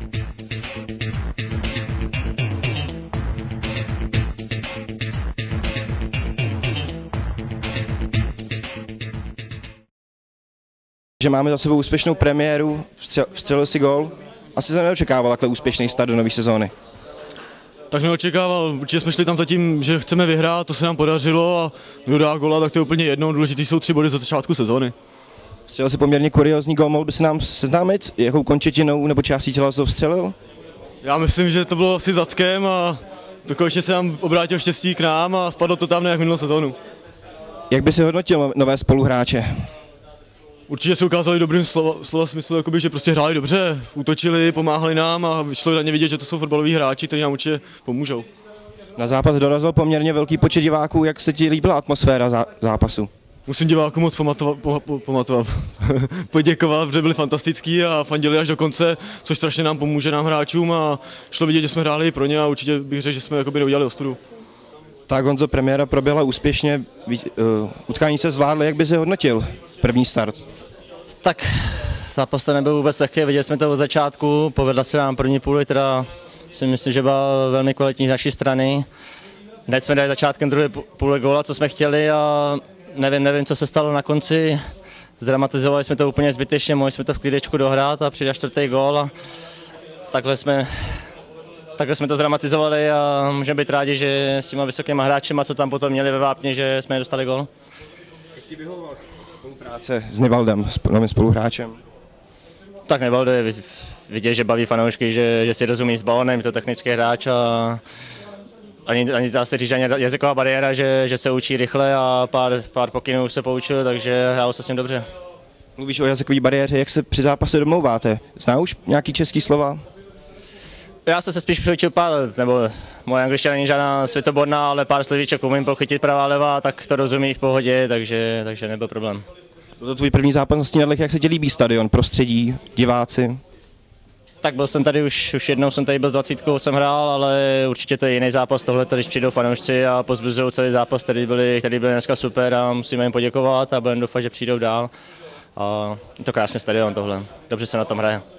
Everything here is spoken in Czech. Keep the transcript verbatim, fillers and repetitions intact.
Že máme za sebou úspěšnou premiéru, vstřelil si gól. Asi jsem neočekával takhle úspěšný start do nové sezóny. Tak jsem očekával, určitě jsme šli tam zatím, že chceme vyhrát, to se nám podařilo a kdo dá góla, tak to je úplně jedno, důležitý jsou tři body za začátku sezóny. Vstřelil si poměrně kuriózní gól, mohl by se nám seznámit, jakou končetinou nebo částí těla to vstřelil? Já myslím, že to bylo asi zadkem a to konečně se nám obrátil štěstí k nám a spadlo to tam jak minulou sezónu. Jak by si hodnotil nové spoluhráče? Určitě se ukázali dobrým slova, slova smyslu, jakoby, že prostě hráli dobře, útočili, pomáhali nám a šlo na ně vidět, že to jsou fotbaloví hráči, kteří nám určitě pomůžou. Na zápas dorazil poměrně velký počet diváků, jak se ti líbila atmosféra zápasu? Musím divákům moc pamatovat, pamatovat, poděkovat, protože byli fantastický a fandili až do konce, což strašně nám pomůže nám hráčům a šlo vidět, že jsme hráli pro ně a určitě bych řekl, že jsme jakoby neudělali ostudu. Tak Honzo, premiéra proběhla úspěšně, utkání se zvládly, jak by si hodnotil první start? Tak zápas to nebyl vůbec lehký, viděli jsme to od začátku, povedla se nám první půli, teda si myslím, že byla velmi kvalitní z naší strany. Hned jsme dali začátkem druhé půle góla, co jsme chtěli a nevím, nevím, co se stalo na konci. Zdramatizovali jsme to úplně zbytečně, mohli jsme to v klidečku dohrát a přijde čtvrtý gól a takhle jsme, takhle jsme to zdramatizovali a můžeme být rádi, že s těma vysokýma hráčema, co tam potom měli ve vápně, že jsme dostali gól. Jak ti vyhovovala spolupráce s Nivaldem, s novým spoluhráčem? Tak Nivaldo je vidět, že baví fanoušky, že, že si rozumí s balonem, je to technický hráč a ani, ani dá se říct, ani jazyková bariéra, že, že se učí rychle a pár, pár pokynů se poučil, takže hrálo se s ním dobře. Mluvíš o jazykové bariéře, jak se při zápase domlouváte? Zná už nějaký český slova? Já jsem se spíš přiučil pár, nebo moje angličtina není žádná světoborná, ale pár slovíček umím pochytit pravá levá, tak to rozumí v pohodě, takže, takže nebyl problém. Byl to tvůj první zápas na Stínadlech, jak se ti líbí stadion, prostředí, diváci? Tak byl jsem tady už, už jednou jsem tady byl s dvacítkou, jsem hrál, ale určitě to je jiný zápas, tohle, když přijdou fanoušci a pozbuzují celý zápas, který byli, který byli dneska super a musíme jim poděkovat a budeme doufat, že přijdou dál. A je to krásný stadion tohle, dobře se na tom hraje.